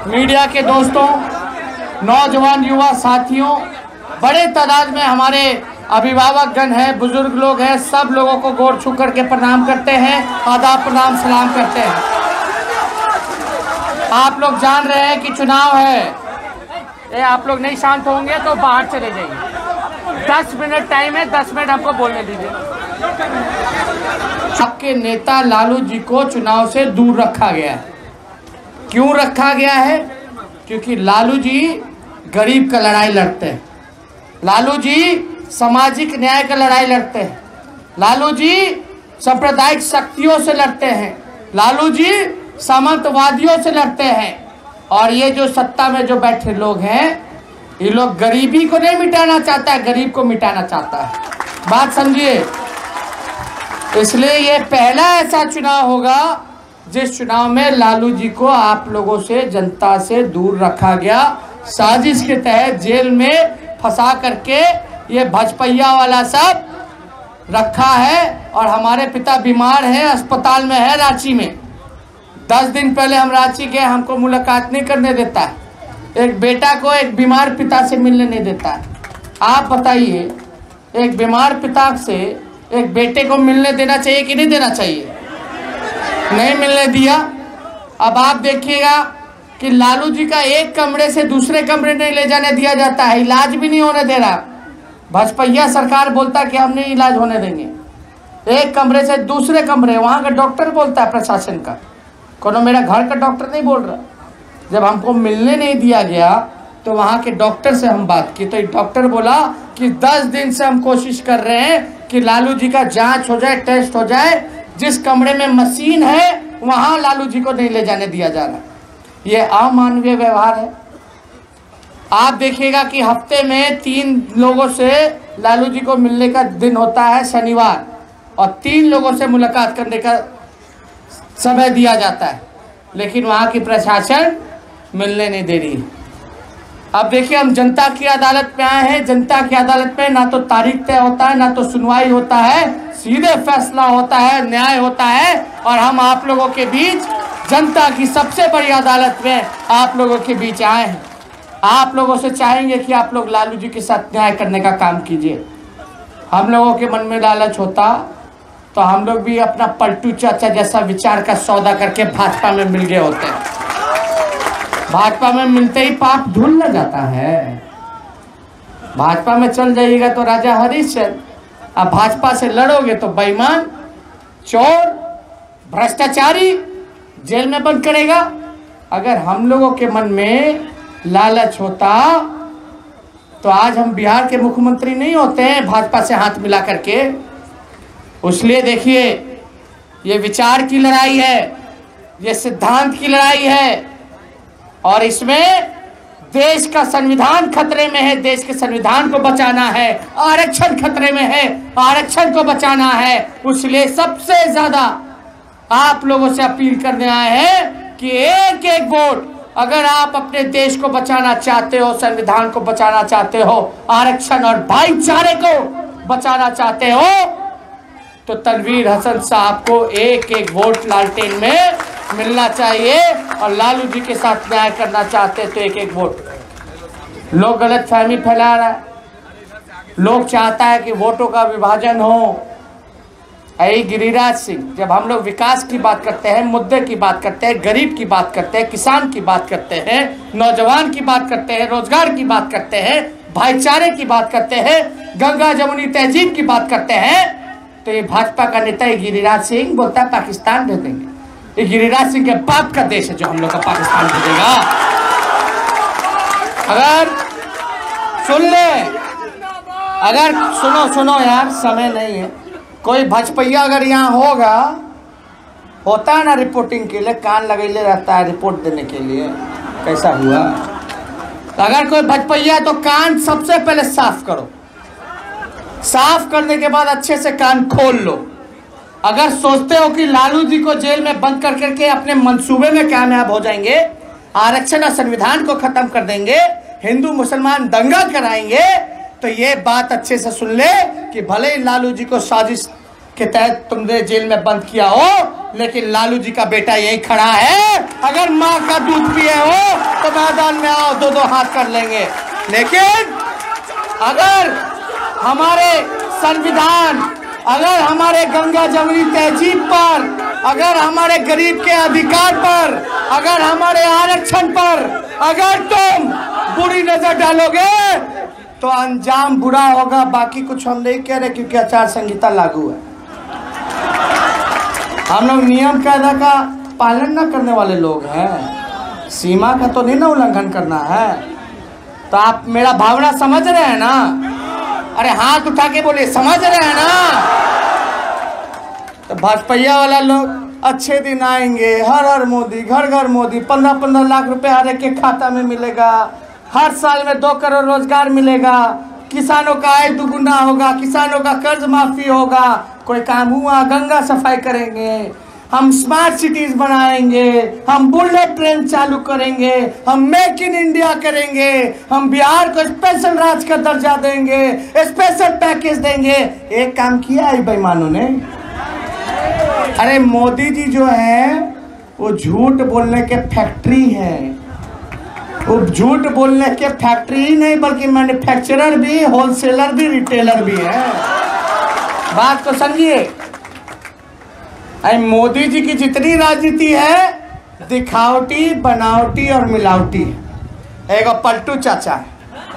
Media के दोस्तों, नौजवान युवा साथियों, बड़े तादाद में हमारे अभिभावकगण हैं, बुजुर्ग लोग हैं, सब लोगों को गोर छू करके प्रणाम करते हैं, आदाब प्रणाम सलाम करते हैं। आप लोग जान रहे हैं कि चुनाव है। ये आप लोग नहीं शांत होंगे तो बाहर चले जाइए। 10 मिनट टाइम है, 10 मिनट हमको बोलने दीजिए। आपके नेता लालू जी को चुनाव से दूर रखा गया है। क्यों रखा गया है? क्योंकि लालू जी गरीब का लड़ाई लड़ते हैं, लालू जी सामाजिक न्याय का लड़ाई लड़ते हैं, लालू जी सांप्रदायिक शक्तियों से लड़ते हैं, लालू जी सामंतवादियों से लड़ते हैं। और ये जो सत्ता में जो बैठे लोग हैं, ये लोग गरीबी को नहीं मिटाना चाहता है, गरीब को मिटाना चाहता है। बात समझिए। इसलिए ये पहला ऐसा चुनाव होगा जिस चुनाव में लालू जी को आप लोगों से, जनता से दूर रखा गया। साजिश के तहत जेल में फंसा करके ये भजपैया वाला सब रखा है। और हमारे पिता बीमार हैं, अस्पताल में है रांची में। 10 दिन पहले हम रांची गए, हमको मुलाकात नहीं करने देता है। एक बेटा को एक बीमार पिता से मिलने नहीं देता है। आप बताइए, एक बीमार पिता से एक बेटे को मिलने देना चाहिए कि नहीं देना चाहिए? नहीं मिलने दिया। अब आप देखिएगा कि लालू जी का एक कमरे से दूसरे कमरे नहीं ले जाने दिया जाता है, इलाज भी नहीं होने दे रहा। भजपैया सरकार बोलता है कि हम नहीं इलाज होने देंगे। एक कमरे से दूसरे कमरे, वहाँ का डॉक्टर बोलता है प्रशासन का, कोनो मेरा घर का डॉक्टर नहीं बोल रहा। जब हमको मिलने नहीं दिया गया तो वहाँ के डॉक्टर से हम बात की, तो डॉक्टर बोला कि 10 दिन से हम कोशिश कर रहे हैं कि लालू जी का जांच हो जाए, टेस्ट हो जाए। जिस कमरे में मशीन है वहाँ लालू जी को नहीं ले जाने दिया जा रहा। ये अमानवीय व्यवहार है। आप देखिएगा कि हफ्ते में 3 लोगों से लालू जी को मिलने का दिन होता है शनिवार, और 3 लोगों से मुलाकात करने का समय दिया जाता है, लेकिन वहाँ की प्रशासन मिलने नहीं दे रही। अब देखिए, हम जनता की अदालत में आए हैं। जनता की अदालत में ना तो तारीख तय होता है, ना तो सुनवाई होता है, सीधे फैसला होता है, न्याय होता है। और हम आप लोगों के बीच, जनता की सबसे बड़ी अदालत में आप लोगों के बीच आए हैं। आप लोगों से चाहेंगे कि आप लोग लालू जी के साथ न्याय करने का काम कीजिए। हम लोगों के मन में लालच होता तो हम लोग भी अपना पलटू चाचा जैसा विचार का सौदा करके भाजपा में मिल गए होते हैं। भाजपा में मिलते ही पाप धुल न जाता है। भाजपा में चल जाइएगा तो राजा हरिश्चंद्र, अब भाजपा से लड़ोगे तो बेईमान, चोर, भ्रष्टाचारी जेल में बंद करेगा। अगर हम लोगों के मन में लालच होता तो आज हम बिहार के मुख्यमंत्री नहीं होते हैं भाजपा से हाथ मिला करके। इसलिए देखिए, ये विचार की लड़ाई है, ये सिद्धांत की लड़ाई है, और इसमें देश का संविधान खतरे में है। देश के संविधान को बचाना है, आरक्षण खतरे में है, आरक्षण को बचाना है। इसलिए सबसे ज्यादा आप लोगों से अपील करने आए हैं कि एक एक वोट, अगर आप अपने देश को बचाना चाहते हो, संविधान को बचाना चाहते हो, आरक्षण और भाईचारे को बचाना चाहते हो, तो तनवीर हसन साहब को एक एक वोट लालटेन में मिलना चाहिए। और लालू जी के साथ न्याय करना चाहते तो एक एक वोट। लोग गलत फहमी फैला रहा है, लोग चाहता है कि वोटों का विभाजन हो। ऐ गिरिराज सिंह, जब हम लोग विकास की बात करते हैं, मुद्दे की बात करते हैं, गरीब की बात करते हैं, किसान की बात करते हैं, नौजवान की बात करते हैं, रोजगार की बात करते हैं, भाईचारे की बात करते हैं, गंगा जमुनी तहजीब की बात करते हैं, तो ये भाजपा का नेता गिरिराज सिंह बोलता है पाकिस्तान भेज देंगे। ये गिरिराज सिंह के बाप का देश है जो हम लोग का पाकिस्तान भेजेगा। अगर सुन ले, अगर सुनो यार, समय नहीं है। कोई भजपैया अगर यहाँ होता है ना रिपोर्टिंग के लिए, कान लगेले रहता है रिपोर्ट देने के लिए, कैसा हुआ। अगर कोई भजपैया तो कान सबसे पहले साफ करो, साफ करने के बाद अच्छे से कान खोल लो। अगर सोचते हो कि लालू जी को जेल में बंद कर करके अपने मंसूबे में कामयाब हो जाएंगे, आरक्षण और संविधान को खत्म कर देंगे, हिंदू मुसलमान दंगा कराएंगे, तो ये बात अच्छे से सुन ले कि भले ही लालू जी को साजिश के तहत तुमने जेल में बंद किया हो, लेकिन लालू जी का बेटा यही खड़ा है। अगर माँ का दूध पिए हो तो मैदान में आओ, दो दो हाथ कर लेंगे। लेकिन अगर हमारे संविधान, अगर हमारे गंगा जमुनी तहजीब पर, अगर हमारे गरीब के अधिकार पर, अगर हमारे आरक्षण पर अगर तुम बुरी नजर डालोगे तो अंजाम बुरा होगा। बाकी कुछ हम नहीं कह रहे, क्योंकि आचार संहिता लागू है। हम लोग नियम कायदा का पालन न करने वाले लोग हैं, सीमा का तो नहीं ना उल्लंघन करना है। तो आप मेरा भावना समझ रहे हैं ना? अरे हाथ उठा के बोलिए, समझ रहे हैं ना? तो भाजपा वाला लोग अच्छे दिन आएंगे, हर हर मोदी, घर घर मोदी, 15-15 लाख रुपए हर एक के खाता में मिलेगा, हर साल में 2 करोड़ रोजगार मिलेगा, किसानों का आय दुगुना होगा, किसानों का कर्ज माफी होगा, कोई काम हुआ, गंगा सफाई करेंगे, हम स्मार्ट सिटीज बनाएंगे, हम बुलेट ट्रेन चालू करेंगे, हम मेक इन इंडिया करेंगे, हम बिहार को स्पेशल राज्य का दर्जा देंगे, स्पेशल पैकेज देंगे। एक काम किया है बेईमानों ने। अरे मोदी जी जो है वो झूठ बोलने के फैक्ट्री है। वो झूठ बोलने के फैक्ट्री ही नहीं बल्कि मैन्युफैक्चरर भी, होलसेलर भी, रिटेलर भी है। बात तो समझिए। मोदी जी की जितनी राजनीति है दिखावटी, बनावटी और मिलावटी है। एक पलटू चाचा है,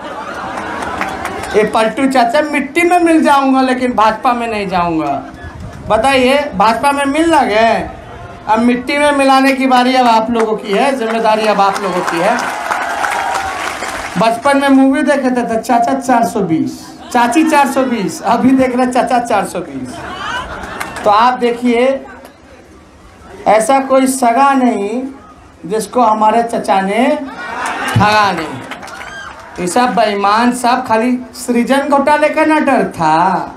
ये पलटू चाचा मिट्टी में मिल जाऊंगा लेकिन भाजपा में नहीं जाऊंगा। बताइए, भाजपा में मिल ना गए, अब मिट्टी में मिलाने की बारी अब आप लोगों की है, जिम्मेदारी अब आप लोगों की है। बचपन में मूवी देखे थे चाचा 420, चाची 420, अभी देख रहे चाचा 420। तो आप देखिए, ऐसा कोई सगा नहीं जिसको हमारे चचा ने ठगा नहीं। ये सब बेईमान, सब खाली सृजन घोटाले का ना डर था,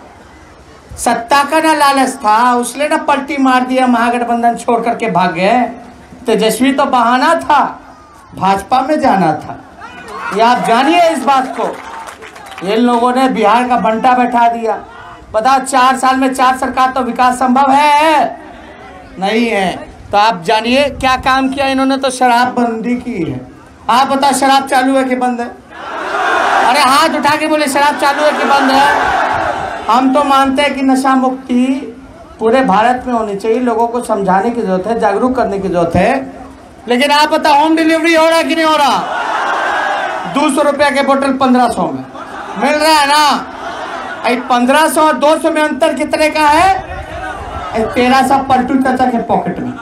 सत्ता का ना लालच था, उसने ना पलटी मार दिया, महागठबंधन छोड़ करके भाग गए। तेजस्वी तो बहाना था, भाजपा में जाना था। ये आप जानिए इस बात को। इन लोगों ने बिहार का बंटा बैठा दिया। बताओ 4 साल में 4 सरकार, तो विकास संभव है? नहीं है। तो आप जानिए क्या काम किया इन्होंने। तो शराब बंदी की है। आप बताओ शराब चालू है कि बंद है? अरे हाथ उठा के बोले शराब चालू है कि बंद है? हम तो मानते हैं कि नशा मुक्ति पूरे भारत में होनी चाहिए, लोगों को समझाने की जरूरत है, जागरूक करने की जरूरत है। लेकिन आप बताओ होम डिलीवरी हो रहा है कि नहीं हो रहा? 200 रुपया के बोतल 1500 में मिल रहा है ना? 1500 और 200 में अंतर कितने का है? 1300 पलटू चाचा के पॉकेट में।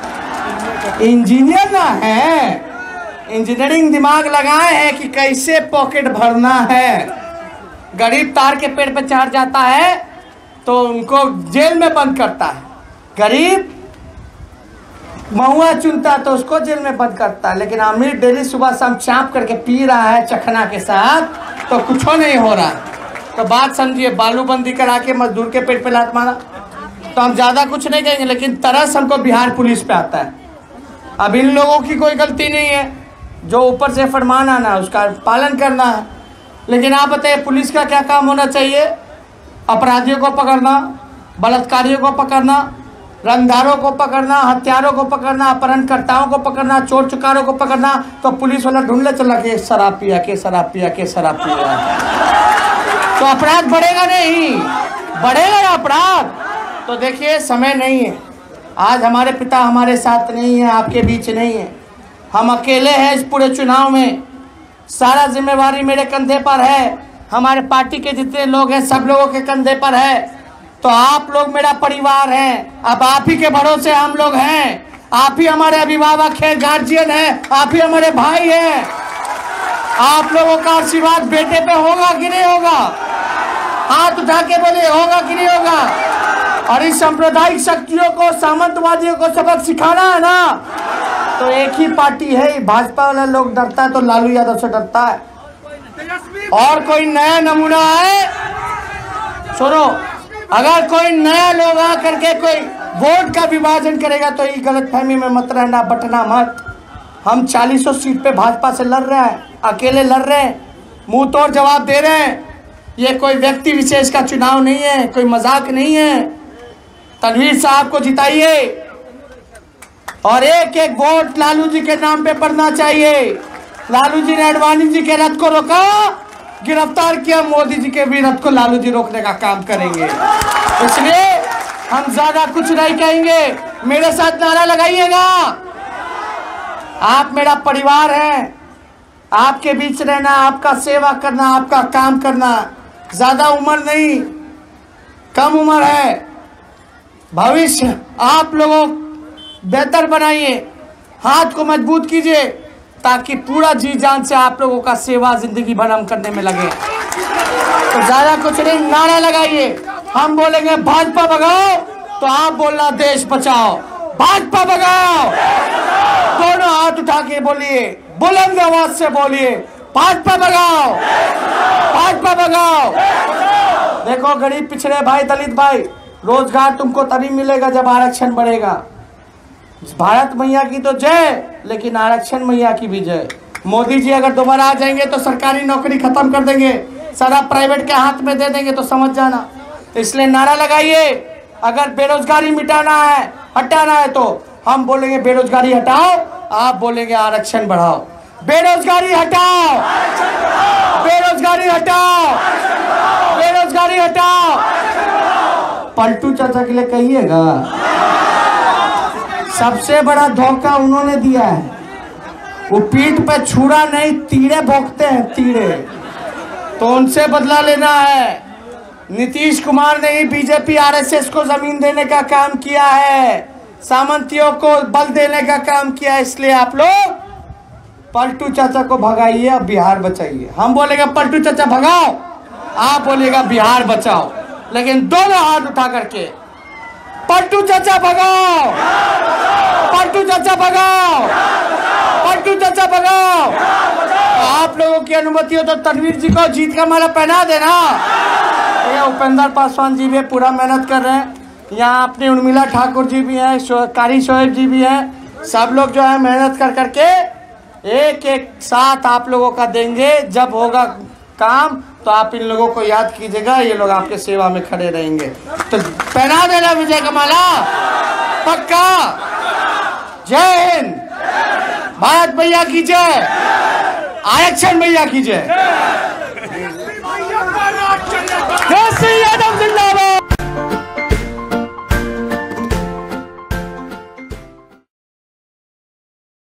इंजीनियर ना है, इंजीनियरिंग दिमाग लगाए हैं कि कैसे पॉकेट भरना है। गरीब तार के पेड़ पे चढ़ जाता है तो उनको जेल में बंद करता है, गरीब महुआ चुनता तो उसको जेल में बंद करता है। लेकिन अमीर डेली सुबह शाम चाप करके पी रहा है चखना के साथ, तो कुछ नहीं हो रहा। तो बात समझिए, बालूबंदी करा के मजदूर के पेट पे लात मारा। तो हम ज़्यादा कुछ नहीं कहेंगे, लेकिन तरस हमको बिहार पुलिस पे आता है। अब इन लोगों की कोई गलती नहीं है, जो ऊपर से फरमान आना है उसका पालन करना है। लेकिन आप बताइए पुलिस का क्या काम होना चाहिए? अपराधियों को पकड़ना, बलात्कारियों को पकड़ना, रंगदारों को पकड़ना, हत्यारों को पकड़ना, अपहरणकर्ताओं को पकड़ना, चोर चुकारों को पकड़ना। तो पुलिस वाला ढूंढने चला के शराब पिया के, शराब पिया के, शराब पिया। तो अपराध बढ़ेगा नहीं, बढ़ेगा ना अपराध। तो देखिए समय नहीं है, आज हमारे पिता हमारे साथ नहीं है, आपके बीच नहीं है, हम अकेले हैं इस पूरे चुनाव में। सारा जिम्मेवारी मेरे कंधे पर है, हमारे पार्टी के जितने लोग हैं सब लोगों के कंधे पर है। तो आप लोग मेरा परिवार हैं, अब आप ही के भरोसे हम लोग हैं। आप ही हमारे अभिभावक हैं, गार्जियन हैं, आप ही हमारे भाई हैं। आप लोगों का आशीर्वाद बेटे पे होगा कि नहीं होगा? हाथ उठा के बोले होगा कि नहीं होगा? और इस सांप्रदायिक शक्तियों को, सामंतवादियों को सबक सिखाना है ना, तो एक ही पार्टी है। भाजपा वाला लोग डरता है तो लालू यादव से डरता है। और कोई नया नमूना है? सुनो, अगर कोई नया लोग आ करके कोई वोट का विभाजन करेगा तो ये गलतफहमी में मत रहना, बटना मत। हम 40 सीट पे भाजपा से लड़ रहे हैं, अकेले लड़ रहे हैं, मुंह तोड़ जवाब दे रहे हैं। ये कोई व्यक्ति विशेष का चुनाव नहीं है, कोई मजाक नहीं है। तनवीर साहब को जिताइए और एक एक वोट लालू जी के नाम पे पड़ना चाहिए। लालू जी ने आडवाणी जी के रथ को रोका, गिरफ्तार किया, मोदी जी के भी रथ को लालू जी रोकने का काम करेंगे। इसलिए हम ज्यादा कुछ नहीं कहेंगे, मेरे साथ नारा लगाइएगा। आप मेरा परिवार है, आपके बीच रहना, आपका सेवा करना, आपका काम करना। ज्यादा उम्र नहीं, कम उम्र है। भविष्य आप लोगों बेहतर बनाइए, हाथ को मजबूत कीजिए, ताकि पूरा जी जान से आप लोगों का सेवा जिंदगी भर हम करने में लगे। तो ज्यादा कुछ नहीं, नारा लगाइए। हम बोलेंगे भाजपा भगाओ, तो आप बोलना देश बचाओ। भाजपा भगाओ, दोनों हाथ उठा के बोलिए, बुलंद आवाज से बोलिए, भाजपा भगाओ, भाजपा भगाओ। देखो गरीब पिछड़े भाई, दलित भाई, रोजगार तुमको तभी मिलेगा जब आरक्षण बढ़ेगा। भारत मैया की तो जय, लेकिन आरक्षण मैया की भी जय। मोदी जी अगर दोबारा आ जाएंगे तो सरकारी नौकरी खत्म कर देंगे, सारा प्राइवेट के हाथ में दे देंगे, तो समझ जाना। इसलिए नारा लगाइए, अगर बेरोजगारी मिटाना है, हटाना है, तो हम बोलेंगे बेरोजगारी हटाओ, आप बोलेंगे आरक्षण बढ़ाओ। बेरोजगारी हटाओ, बेरोजगारी हटाओ, बेरोजगारी हटाओ। पलटू चाचा के लिए कहिएगा, सबसे बड़ा धोखा उन्होंने दिया है। वो पीठ पे छुरा नहीं, तीरे भोंकते हैं, तीरे। तो उनसे बदला लेना है। नीतीश कुमार ने ही बीजेपी आरएसएस को जमीन देने का काम किया है, सामंतियों को बल देने का काम किया है। इसलिए आप लोग पलटू चाचा को भगाइए, अब बिहार बचाइए। हम बोलेगा पलटू चाचा भगाओ, आप बोलेगा बिहार बचाओ, लेकिन दोनों हाथ उठा करके पलटू चाचा भगाओ, पलटू चाचा भगाओ, पलटू चाचा भगाओ। आप लोगों की अनुमति हो तो तनवीर जी को जीत का माला पहना देना। ये उपेंद्र पासवान जी भी पूरा मेहनत कर रहे हैं, यहाँ अपनी उर्मिला ठाकुर जी भी हैं, कारी शोएब जी भी हैं। सब लोग जो है मेहनत कर करके एक एक साथ आप लोगों का देंगे। जब होगा काम तो आप इन लोगों को याद कीजिएगा, ये लोग आपके सेवा में खड़े रहेंगे। तो पहना देना विजय का माला, पक्का। जय हिंद, भारत मैया की जय, आरक्षण मैया की जय। यादव जिंदाबाद।